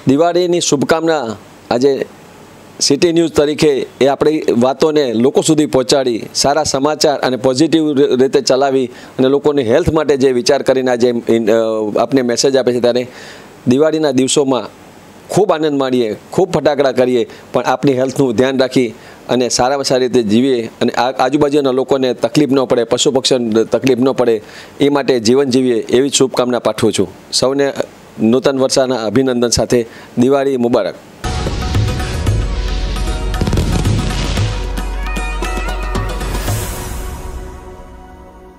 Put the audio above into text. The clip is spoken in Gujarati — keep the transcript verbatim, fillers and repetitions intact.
દિવાળીની શુભકામના આજે સિટી ન્યૂઝ તરીકે એ આપણી વાતોને લોકો સુધી પહોંચાડી સારા સમાચાર અને પોઝિટિવ રીતે ચલાવી અને લોકોની હેલ્થ માટે જે વિચાર કરીને આજે આપને મેસેજ આપે છે ત્યારે દિવાળીના દિવસોમાં ખૂબ આનંદ માણીએ, ખૂબ ફટાકડા કરીએ, પણ આપણી હેલ્થનું ધ્યાન રાખી અને સારામાં સારી રીતે જીવીએ અને આ આજુબાજુના લોકોને તકલીફ ન પડે, પશુ પક્ષીઓને તકલીફ ન પડે એ માટે જીવન જીવીએ એવી શુભકામના પાઠવું છું. સૌને નૂતન વર્ષના અભિનંદન સાથે દિવાળી મુબારક.